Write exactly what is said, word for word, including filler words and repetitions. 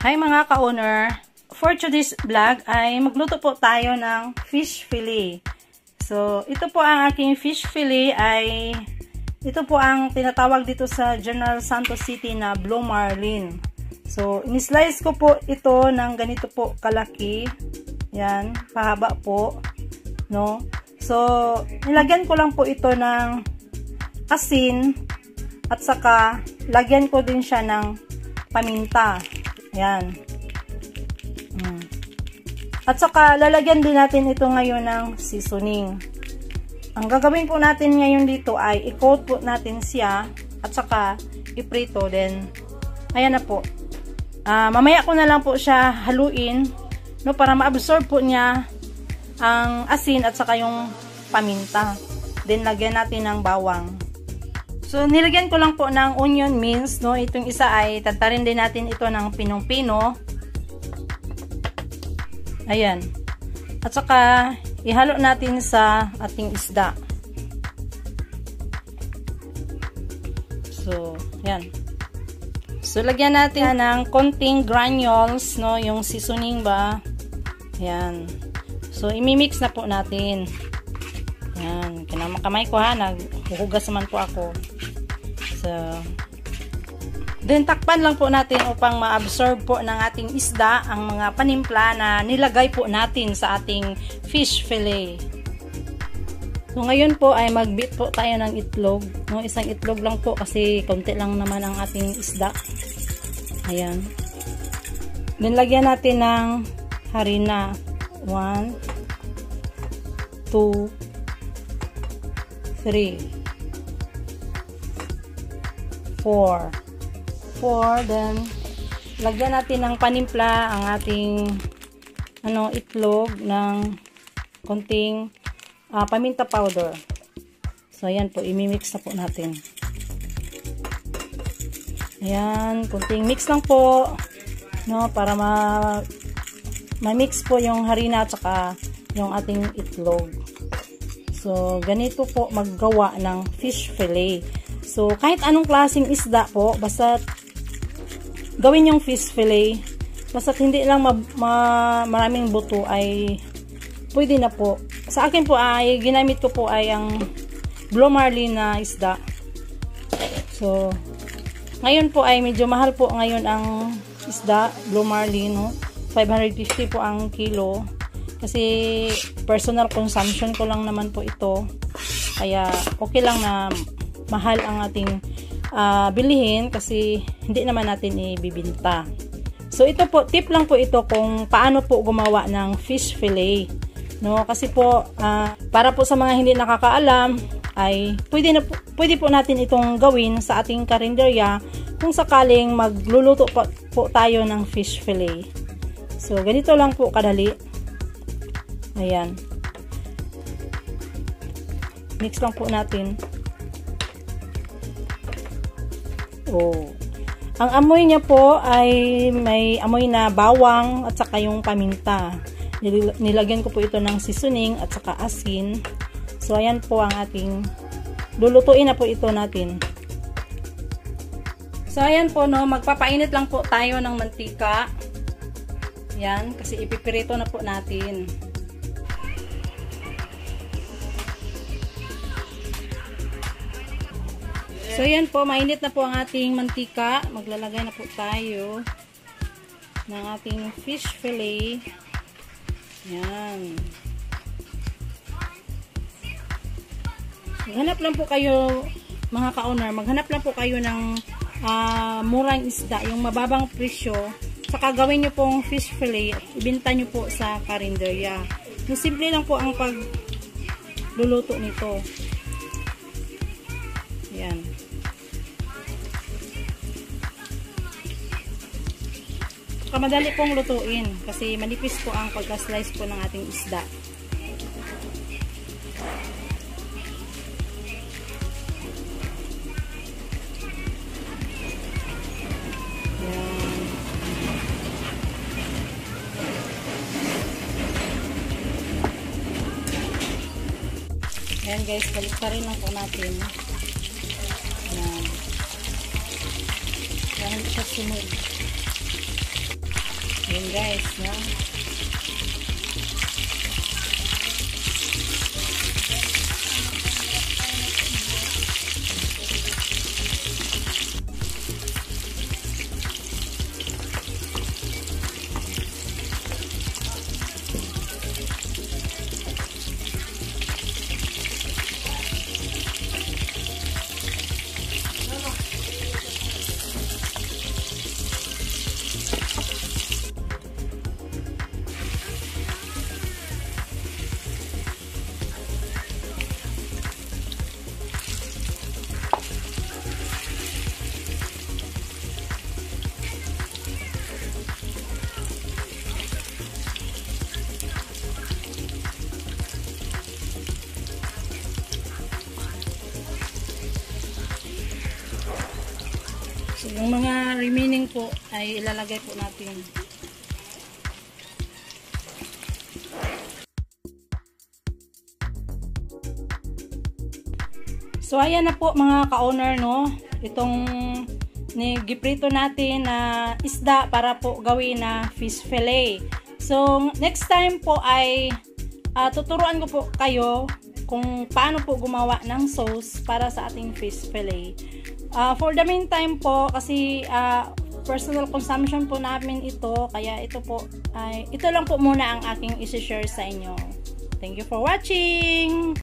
Hi mga ka-owner! For today's vlog ay magluto po tayo ng fish fillet. So, ito po ang aking fish fillet ay ito po ang tinatawag dito sa General Santos City na Blue Marlin. So, in-slice ko po ito ng ganito po kalaki. Yan, pahaba po. No? So, nilagyan ko lang po ito ng asin at saka lagyan ko din siya ng paminta. Yan. Hmm. At saka, lalagyan din natin ito ngayon ng seasoning. Ang gagawin po natin ngayon dito ay i-coat po natin siya at saka iprito. Then, ayan na po. Uh, mamaya ko na lang po siya haluin no, para ma-absorb po niya ang asin at saka yung paminta. Then, lagyan natin ng bawang. So, nilagyan ko lang po ng onion mince, no? Itong isa ay tatarin din natin ito ng pinong-pino. Ayan. At saka, ihalo natin sa ating isda. So, ayan. So, lagyan natin ng konting granules, no? Yung seasoning ba? Ayan. So, imimix na po natin. Ayan. Kinamakamay ko ha. Naghuhugas naman po ako. So, then takpan lang po natin upang ma-absorb po ng ating isda ang mga panimpla na nilagay po natin sa ating fish fillet. So, ngayon po ay mag-beat po tayo ng itlog. No, isang itlog lang po kasi konti lang naman ang ating isda. Ayan. Then, lagyan natin ng harina. one, two, three. four. four, then lagyan natin ng panimpla ang ating ano itlog ng konting uh, paminta powder. So ayan po, imimix na po natin. Ayan, konting mix lang po no, para ma ma-mix po yung harina at saka yung ating itlog. So ganito po maggawa ng fish fillet. So, kahit anong klaseng isda po, basta gawin yung fish fillet, basta hindi lang ma ma maraming buto ay pwede na po. Sa akin po ay, ginamit ko po ay ang Blue Marlin na isda. So, ngayon po ay medyo mahal po ngayon ang isda, Blue Marlin, no? five hundred fifty po ang kilo. Kasi personal consumption ko lang naman po ito. Kaya okay lang na mahal ang ating uh, bilihin kasi hindi naman natin ibibinta. So ito po, tip lang po ito kung paano po gumawa ng fish fillet. No, kasi po uh, para po sa mga hindi nakakaalam ay pwede na po, pwede po natin itong gawin sa ating karinderya kung sakaling magluluto po, po tayo ng fish fillet. So ganito lang po kadali. Ayan. Mix lang po natin. Oh. Ang amoy niya po ay may amoy na bawang at saka yung paminta. Nilagyan ko po ito ng seasoning at saka asin. So ayan po ang ating lulutuin na po ito natin. So ayan po no, magpapainit lang po tayo ng mantika. Yan, kasi ipipirito na po natin. So, yan po, mainit na po ang ating mantika. Maglalagay na po tayo ng ating fish fillet. Yan. Maghanap lang po kayo, mga ka-owner, maghanap lang po kayo ng uh, murang isda, yung mababang presyo. Saka gawin nyo pong fish fillet, ibenta nyo po sa karinderya. Yung simple lang po ang pagluluto nito. Yan. Madali pong lutuin kasi manipis po ang pagka-slice po ng ating isda. Yan. Ayan guys, balik-tarin lang po natin. Ayan. 'yan. 'Yan siya sunod. 'Yan. 'Yan guys, Yun guys, no? So, yung mga remaining po ay ilalagay po natin. So, ayan na po mga ka-owner, no? Itong giprito natin na isda para po gawin na fish fillet. So, next time po ay uh, tuturuan ko po kayo kung paano po gumawa ng sauce para sa ating fish fillet. Uh, for the meantime po, kasi uh, personal consumption po namin ito, kaya ito po, ay, ito lang po muna ang aking isi-share sa inyo. Thank you for watching!